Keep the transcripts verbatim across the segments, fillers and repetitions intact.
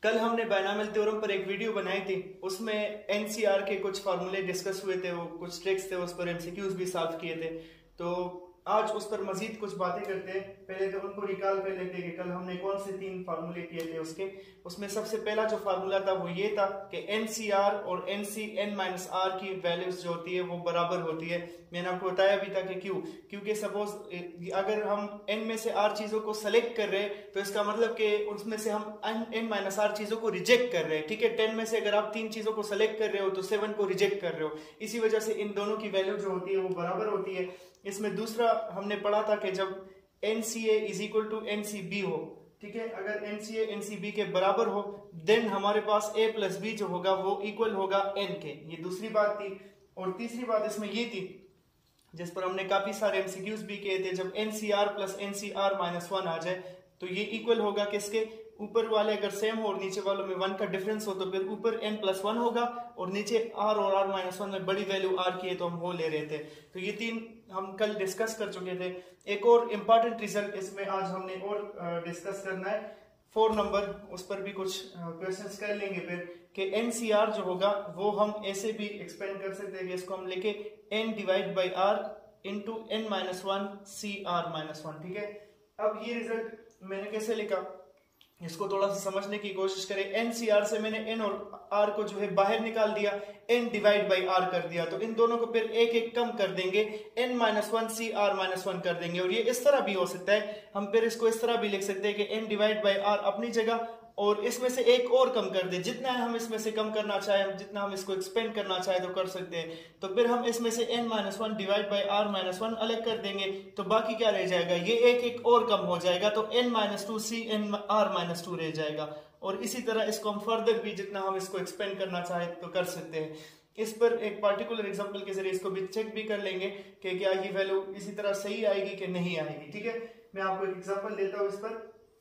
कल हमने binomial theorem पर एक वीडियो बनाई थी, उसमें एनसीआर के कुछ फार्मूले डिस्कस हुए थे, वो कुछ ट्रिक्स थे, उस पर एमसीक्यूज भी सॉल्व किए थे। तो आज उस पर मजीद कुछ बातें करते हैं। पहले तो उनको रिकॉल कर लेते हैं कि कल हमने कौन से तीन फार्मूले किए थे उसके। उसमें सबसे पहला जो फार्मूला था वो ये था कि एनसीआर और एनसी एन माइनस आर की वैल्यूज जो होती है वो बराबर होती है। मैंने आपको बताया भी था कि क्यों, क्योंकि सपोज अगर हम एन में से आर चीजों को सेलेक्ट कर रहे हैं तो इसका मतलब कि उसमें से हम एन माइनस आर चीजों को रिजेक्ट कर रहे हैं। ठीक है, टेन में से अगर आप तीन चीजों को सेलेक्ट कर रहे हो तो सेवन को रिजेक्ट कर रहे हो। इसी वजह से इन दोनों की वैल्यू जो होती है वो बराबर होती है। इसमें दूसरा हमने पढ़ा था कि जब N C A is equal to N C B हो, ठीक है, अगर N C A N C B के बराबर हो देन हमारे पास a प्लस बी जो होगा वो इक्वल होगा n के। ये दूसरी बात थी। और तीसरी बात इसमें ये थी जिस पर हमने काफी सारे एमसीक्यूज भी किए थे, जब एन सी R plus N C R minus one आ जाए तो ये इक्वल होगा किसके, ऊपर वाले अगर सेम हो और नीचे वालों में वन का डिफरेंस हो तो फिर ऊपर n प्लस वन होगा और नीचे r और r माइनस वन में बड़ी वैल्यू r की है तो हम वो ले रहे थे। तो ये तीन हम कल डिस्कस कर चुके थे। एक और इम्पॉर्टेंट रिजल्ट इसमें आज हमने और डिस्कस करना है, फोर नंबर, उस पर भी कुछ क्वेश्चंस कर लेंगे फिर कि एनसीआर जो होगा वो हम ऐसे भी एक्सपेंड कर सकते हैं कि इसको हम लिखे n divide by r into N minus one C are minus one. ठीक है, अब ये रिजल्ट मैंने कैसे लिखा इसको थोड़ा सा समझने की कोशिश करें। एनसीआर से मैंने n और r को जो है बाहर निकाल दिया, n डिवाइड बाई r कर दिया, तो इन दोनों को फिर एक एक कम कर देंगे, n minus one C are minus one कर देंगे। और ये इस तरह भी हो सकता है, हम फिर इसको इस तरह भी लिख सकते हैं कि n डिवाइड बाई r अपनी जगह और इसमें से एक और कम कर दे। जितना हम इसमें से कम करना चाहें, जितना हम इसको एक्सपेंड करना चाहें तो कर सकते हैं। तो फिर हम इसमें से n minus one divide by R minus one अलग कर देंगे, तो बाकी क्या रह जाएगा, ये एक एक और कम हो जाएगा, तो n minus two C N R minus two रह जाएगा। और इसी तरह इसको हम फर्दर भी जितना हम इसको एक्सपेंड करना चाहें तो कर सकते हैं। इस पर एक पार्टिकुलर एग्जांपल के जरिए इसको भी चेक भी कर लेंगे कि क्या ये वैल्यू इसी तरह सही आएगी कि नहीं आएगी। ठीक है, मैं आपको एक एग्जांपल देता हूँ इस पर।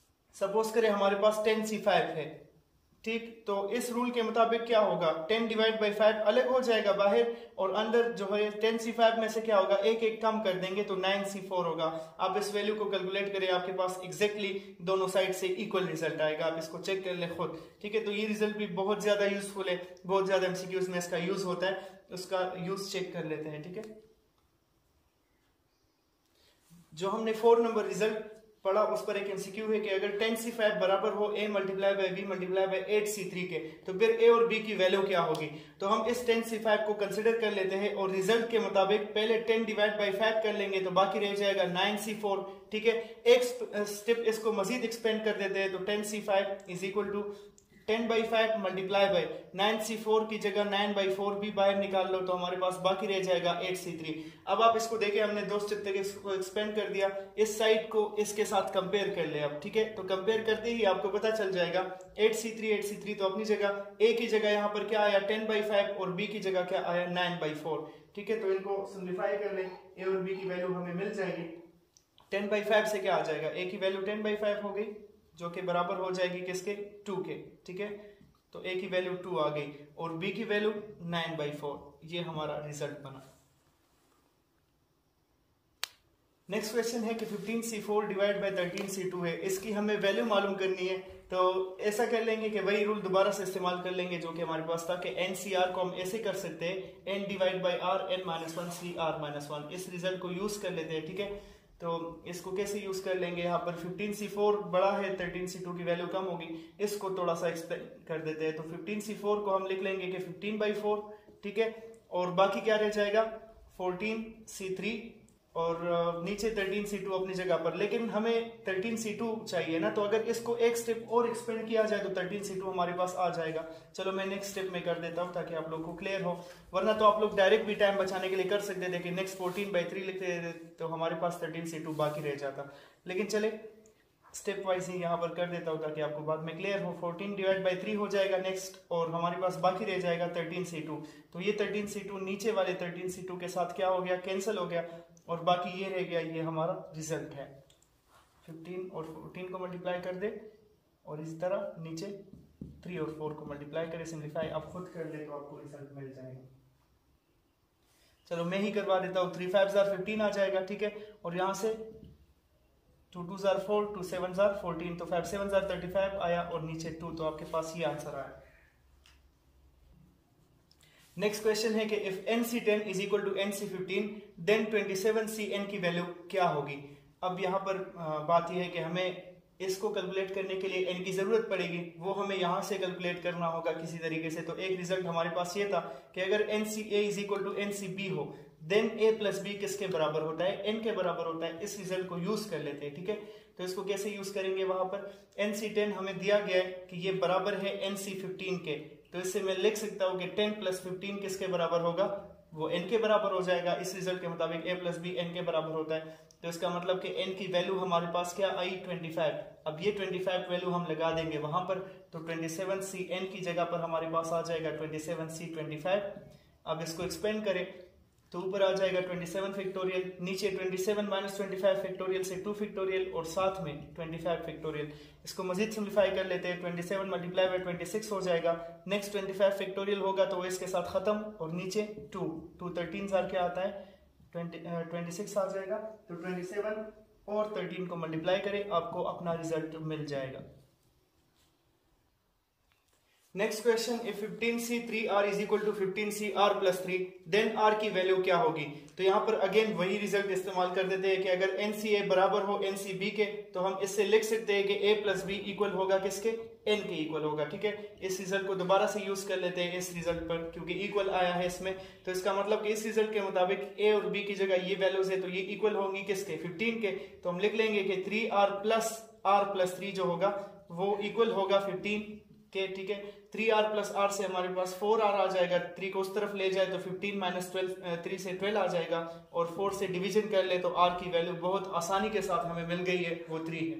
सपोज करें हमारे पास टेन सी फाइव है, ठीक, तो इस रूल के मुताबिक क्या होगा, टेन डिवाइड बाई फाइव अलग हो जाएगा बाहर और अंदर जो है टेन सी फाइव में से क्या होगा, एक एक कम कर देंगे तो नाइन सी फोर होगा। आप इस वैल्यू को कैलकुलेट करें, आपके पास एग्जैक्टली दोनों साइड से इक्वल रिजल्ट आएगा। आप इसको चेक कर ले खुद। ठीक है, तो ये रिजल्ट भी बहुत ज्यादा यूजफुल है, बहुत ज्यादा एमसीक्यूज में इसका यूज होता है, उसका यूज चेक कर लेते हैं। ठीक है, जो हमने फोर नंबर रिजल्ट पढ़ा उस पर एक एमसीक्यू है कि अगर टेन सी फाइव बराबर हो a multiply by b multiply by eight C three के, तो फिर a और b की वैल्यू क्या होगी। तो हम इस टेन सी फाइव को कंसिडर कर लेते हैं और रिजल्ट के मुताबिक पहले टेन डिवाइड बाई फाइव कर लेंगे तो बाकी रह जाएगा नाइन सी फोर। ठीक है, एक स्टेप इसको मजीद एक्सपेंड कर देते हैं तो ten C five is equal to ten by five multiply by nine C four की जगह नाइन बाई फोर भी बाहर निकाल लो तो हमारे पास बाकी रह जाएगा एट सी थ्री। अब आप इसको देखें, हमने दो स्टेप तक इसको एक्सपेंड कर दिया, इस साइड को इसके साथ कंपेयर कर ले अब। ठीक है, तो कंपेयर करते ही आपको पता चल जाएगा eight C three eight C three तो अपनी जगह, ए की जगह यहाँ पर क्या आया टेन बाई फाइव और बी की जगह क्या आया नाइन बाई फोर। ठीक है, तो इनको सिंप्लीफाई कर ले, ए और बी की वैल्यू हमें मिल जाएगी। टेन बाई फाइव से क्या आ जाएगा, ए की वैल्यू टेन बाई फाइव हो गई जो कि बराबर हो जाएगी किसके, टू के। ठीक है, तो ए की वैल्यू टू आ गई और बी की वैल्यू नाइन बाई फोर। ये हमारा रिजल्ट बना। नेक्स्ट क्वेश्चन है कि fifteen C four divide by thirteen C two है, इसकी हमें वैल्यू मालूम करनी है। तो ऐसा कर लेंगे कि वही रूल दोबारा से इस्तेमाल कर लेंगे जो कि हमारे पास था कि एनसीआर को हम ऐसे कर सकते हैं N divide by R N minus one C are minus one. इस रिजल्ट को यूज कर लेते हैं। ठीक है, तो इसको कैसे यूज कर लेंगे, यहाँ पर फिफ्टीन सी फोर बड़ा है, थर्टीन सी टू की वैल्यू कम होगी, इसको थोड़ा सा एक्सपेंड कर देते हैं। तो फिफ्टीन सी फोर को हम लिख लेंगे कि फिफ्टीन बाई फोर। ठीक है, और बाकी क्या रह जाएगा फोर्टीन सी थ्री और नीचे थर्टीन सी टू अपनी जगह पर, लेकिन हमें थर्टीन सी टू चाहिए ना, तो अगर इसको एक स्टेप और एक्सपेंड किया जाए तो थर्टीन सी टू हमारे पास आ जाएगा। चलो मैं नेक्स्ट स्टेप में कर देता हूँ ताकि आप लोग को क्लियर हो, वरना तो आप लोग डायरेक्ट भी टाइम बचाने के लिए कर सकते थे कि नेक्स्ट फोर्टीन बाई थ्री लिखते तो हमारे पास थर्टीन सी टू बाकी रह जाता। लेकिन चले स्टेप वाइज ही यहाँ पर कर देता हूँ ताकि आपको बाद में क्लियर हो। फोर्टीन डिवाइड बाई थ्री हो जाएगा नेक्स्ट, और हमारे पास बाकी रह जाएगा थर्टीन सी टू। तो ये थर्टीन सी टू नीचे वाले थर्टीन सी टू के साथ क्या हो गया, कैंसिल हो गया, और बाकी ये रह गया, ये हमारा रिजल्ट है। फिफ्टीन और फोर्टीन को मल्टीप्लाई कर दे और इस तरह नीचे थ्री और फोर को मल्टीप्लाई करे, सिंप्लीफाई आप खुद कर ले तो आपको रिजल्ट मिल जाएगा। चलो मैं ही करवा देता हूँ, थ्री फाइव जार फिफ्टीन आ जाएगा। ठीक है, और यहाँ से टू टू जार फोर, टू सेवन जार फोर्टीन, तो फाइव सेवन जार थर्टी फाइव आया और नीचे टू, तो आपके पास ये आंसर आया। नेक्स्ट क्वेश्चन है कि if N C ten is equal to N C fifteen then twenty seven C N की वैल्यू क्या होगी। अब यहाँ पर बात यह है कि हमें इसको कैलकुलेट करने के लिए n की जरूरत पड़ेगी, वो हमें यहाँ से कैलकुलेट करना होगा किसी तरीके से। तो एक रिजल्ट हमारे पास ये था कि अगर N C A is equal to N C B हो देन a प्लस बी किसके बराबर होता है, n के बराबर होता है। इस रिजल्ट को यूज कर लेते हैं, ठीक है। तो इसको कैसे यूज करेंगे, वहां पर एन सी टेन हमें दिया गया है कि ये बराबर है एन सी फिफ्टीन के, तो इससे मैं लिख सकता हूँ कि टेन प्लस फिफ्टीन किसके बराबर होगा, वो n के बराबर हो जाएगा। इस रिजल्ट के मुताबिक a प्लस बी n के बराबर होता है, तो इसका मतलब कि n की वैल्यू हमारे पास क्या आई, ट्वेंटी फाइव। अब ये ट्वेंटी फाइव वैल्यू हम लगा देंगे वहां पर, तो ट्वेंटी सेवन सी n की जगह पर हमारे पास आ जाएगा twenty seven C twenty five. अब इसको एक्सपेंड करें तो ऊपर आ जाएगा ट्वेंटी सेवन फैक्टोरियल, नीचे twenty seven minus twenty five factorial से टू फैक्टोरियल और साथ में ट्वेंटी फाइव फैक्टोरियल। इसको मजीद सिंप्लीफाई कर लेते हैं, twenty seven multiply by twenty six हो जाएगा। नेक्स्ट ट्वेंटी फाइव फैक्टोरियल होगा तो वो इसके साथ खत्म, और नीचे टू, टू थर्टीन जार क्या आता है, ट्वेंटी सिक्स आ जाएगा। तो ट्वेंटी सेवन और थर्टीन को मल्टीप्लाई करें, आपको अपना रिजल्ट मिल जाएगा। Next question, if fifteen C three R is equal to fifteen C R plus three then R की वैल्यू क्या होगी। तो यहाँ पर अगेन वही रिजल्ट इस्तेमाल कर देते हैं कि अगर एन सी ए बराबर हो एन सी बी के, तो हम इससे लिख सकते हैं कि ए प्लस बी इक्वल होगा किसके, एन के इक्वल होगा, ठीक है। इस रिजल्ट को दोबारा से यूज कर लेते हैं इस रिजल्ट पर, क्योंकि इक्वल आया है इसमें। तो इसका मतलब कि इस रिजल्ट के मुताबिक ए और बी की जगह ये वैल्यूज है, तो ये इक्वल होंगी किसके, फिफ्टीन के। तो हम लिख लेंगे कि three R plus R plus three जो होगा वो इक्वल होगा फिफ्टीन के, ठीक है। थ्री आर प्लस आर से हमारे पास फोर आर आ जाएगा, थ्री को उस तरफ ले जाए तो फिफ्टीन माइनस ट्वेल्व, थ्री से ट्वेल्व आ जाएगा, और फोर से डिवीजन कर ले तो आर की वैल्यू बहुत आसानी के साथ हमें मिल गई है, वो थ्री है।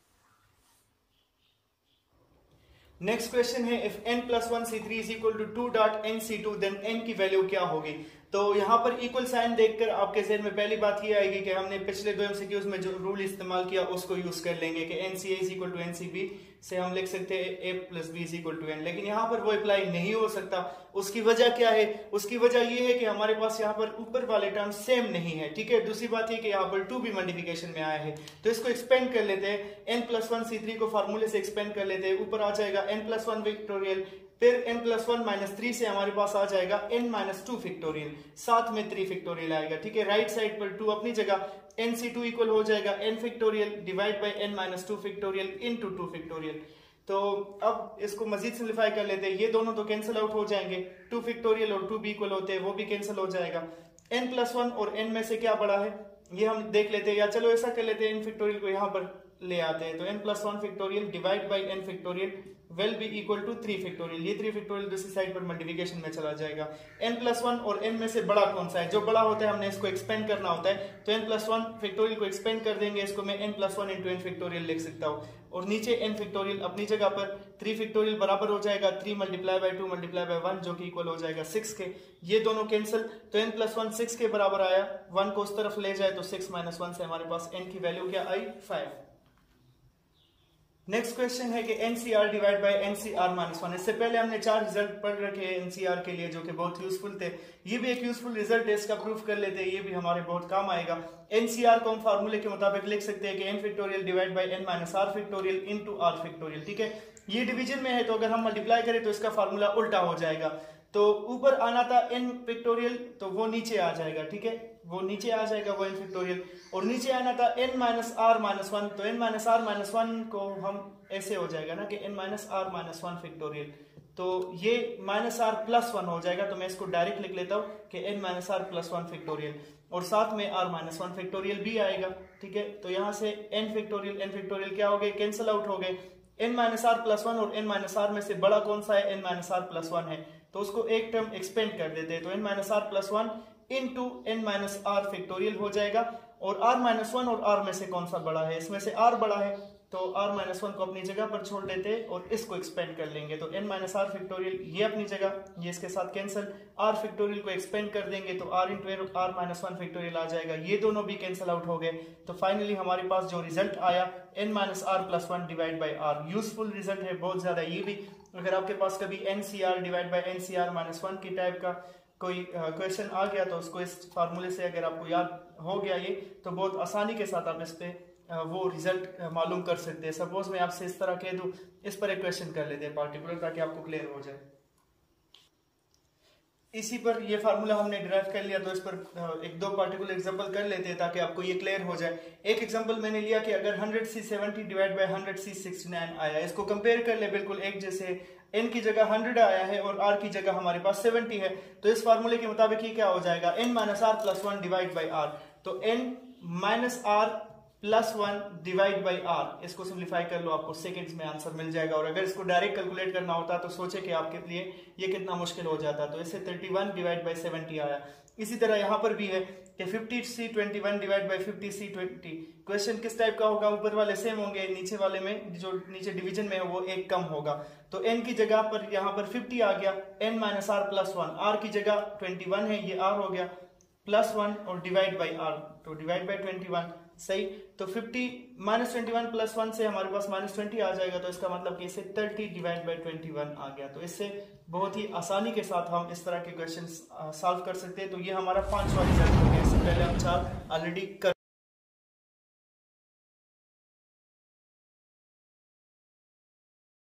नेक्स्ट क्वेश्चन है, if n plus one C three is equal to two dot N C two then n की वैल्यू क्या होगी। तो यहाँ पर इक्वल साइन देखकर आपके ज़हन में पहली बात ये आएगी कि हमने पिछले दो एमसीक्यूज में जो रूल इस्तेमाल किया उसको यूज कर लेंगे कि N C A is equal to N C B से हम लिख सकते हैं A plus B is equal to N, लेकिन यहाँ पर वो अप्लाई नहीं हो सकता। उसकी वजह क्या है, उसकी वजह ये है कि हमारे पास यहाँ पर ऊपर वाले टर्म सेम नहीं है, ठीक है। दूसरी बात ये कि यहाँ पर टू भी मल्टीप्लिकेशन में आया है, तो इसको एक्सपेंड कर लेते हैं। N plus one C three को फार्मूले से एक्सपेंड कर लेते हैं, ऊपर आ जाएगा एन प्लस वन विक्टोरियल, फिर n plus one minus three से हमारे पास आ जाएगा n माइनस टू फैक्टोरियल, साथ में थ्री फैक्टोरियल आएगा, ठीक है। राइट साइड पर टू अपनी जगह, एन सी टू इक्वल हो जाएगा n factorial divide by n minus two factorial into two factorial. तो अब इसको मजीद सिंप्लीफाई कर लेते हैं, ये दोनों तो कैंसिल आउट हो जाएंगे, टू फैक्टोरियल और टू भी इक्वल होते हैं, वो भी कैंसिल हो जाएगा। n प्लस वन और n में से क्या बड़ा है ये हम देख लेते हैं, या चलो ऐसा कर लेते हैं n फैक्टोरियल को यहाँ पर ले आते हैं, तो n plus one factorial divide by n factorial will be equal to three factorial. ये थ्री फैक्टोरियल दूसरी साइड पर मल्टीप्लिकेशन में चला जाएगा। n प्लस वन और n में से बड़ा कौन सा है, जो बड़ा होता है हमने इसको एक्सपेंड करना होता है, तो n प्लस वन फैक्टोरियल को एक्सपेंड कर देंगे, इसको मैं n plus one into N factorial लिख सकता हूँ, और नीचे n फैक्टोरियल अपनी जगह पर, थ्री फैक्टोरियल बराबर हो जाएगा three multiply by two multiply by one जो कि इक्वल हो जाएगा सिक्स के, ये दोनों कैंसिल, तो n प्लस वन सिक्स के बराबर आया, वन को उस तरफ ले जाए तो सिक्स माइनस वन से हमारे पास n की वैल्यू क्या आई, फाइव। नेक्स्ट क्वेश्चन है कि NCR divide by NCR minus one. इससे पहले हमने चार रिजल्ट पढ़ रखे हैं एनसीआर के लिए जो कि बहुत यूजफुल थे, ये भी एक यूजफुल रिजल्ट है, इसका प्रूफ कर लेते हैं, ये भी हमारे बहुत काम आएगा। एनसीआर को हम फार्मूले के मुताबिक लिख सकते हैं कि N factorial divide by N minus are factorial into R factorial, ठीक है। ये डिवीजन में है तो अगर हम मल्टीप्लाई करें तो इसका फार्मूला उल्टा हो जाएगा, तो ऊपर आना था n फैक्टोरियल तो वो नीचे आ जाएगा, ठीक है, वो नीचे आ जाएगा वो n फैक्टोरियल, और नीचे आना था n minus R minus one, तो n minus R minus one को हम ऐसे हो जाएगा ना कि n minus R minus one factorial, तो ये माइनस आर प्लस वन हो जाएगा, तो मैं इसको डायरेक्ट लिख लेता हूँ कि n minus r plus one factorial, और साथ में r माइनस वन फैक्टोरियल भी आएगा, ठीक है। तो यहाँ से n फैक्टोरियल n फैक्टोरियल क्या हो गए, कैंसिल आउट हो गए। n minus r plus one और n माइनस आर में से बड़ा कौन सा है, n minus r plus one है, तो उसको एक टर्म एक्सपेंड कर देते हैं, तो n minus r plus one into N minus are factorial हो जाएगा, और r माइनस वन और r में से कौन सा बड़ा है, इसमें से r बड़ा है, तो r माइनस वन को अपनी जगह पर छोड़ देते हैं और इसको एक्सपेंड कर लेंगे, तो n माइनस आर फैक्टोरियल ये अपनी जगह, ये इसके साथ कैंसिल, r फैक्टोरियल को एक्सपेंड कर देंगे तो r into r minus one factorial आ जाएगा, ये दोनों भी कैंसिल आउट हो गए। तो फाइनली हमारे पास जो रिजल्ट आया n minus r plus one divide by r, useful result है बहुत ज्यादा। ये भी अगर आपके पास कभी n C r divide by n C R minus one की टाइप का कोई क्वेश्चन uh, आ गया तो उसको इस फार्मूले से अगर आपको याद हो गया ये, तो बहुत आसानी के साथ आप इस पे वो रिजल्ट मालूम कर सकते हैं। सपोज मैं आपसे इस तरह कह दूं, इस पर एक क्वेश्चन कर लेते हैं पार्टिकुलर, ताकि आपको क्लियर हो जाए। इसी पर ये फार्मूला हमने डिराइव कर लिया, तो इस पर एक दो पार्टिकुलर एग्जांपल कर लेते हैं ताकि आपको ये क्लियर हो जाए। एक एग्जांपल मैंने लिया कि अगर hundred c seventy divide by hundred c sixty nine आया, इसको कंपेयर कर ले बिल्कुल एक जैसे, n की जगह हंड्रेड आया है और r की जगह हमारे पास सेवेंटी है, तो इस फार्मूले के मुताबिक ये क्या हो जाएगा, n minus r plus one divide by r. तो n minus r plus one divide by r, इसको सिंप्लीफाई कर लो, आपको सेकंड्स में आंसर मिल जाएगा। और अगर इसको डायरेक्ट कैलकुलेट करना होता तो सोचे कि आपके लिए ये कितना मुश्किल हो जाता। तो इससे thirty one divide by seventy आया। इसी तरह यहाँ पर भी है कि fifty c twenty one divide by fifty c twenty. Question किस टाइप का होगा, ऊपर वाले सेम होंगे, नीचे वाले में जो नीचे डिवीजन में है वो एक कम होगा। तो n की जगह पर यहाँ पर फिफ्टी आ गया, n minus r plus one, r की जगह ट्वेंटी वन है, ये r हो गया, प्लस वन और डिवाइड बाई r, तो डिवाइड बाई ट्वेंटी वन। सही, तो fifty minus twenty one plus one से हमारे पास माइनस ट्वेंटी आ जाएगा, तो इसका मतलब कि इसे thirty divide by twenty one आ गया। तो इससे बहुत ही आसानी के साथ हम इस तरह के क्वेश्चन सॉल्व कर सकते हैं। तो ये हमारा पांचवा रिजल्ट हो गया, इससे पहले हम चार ऑलरेडी कर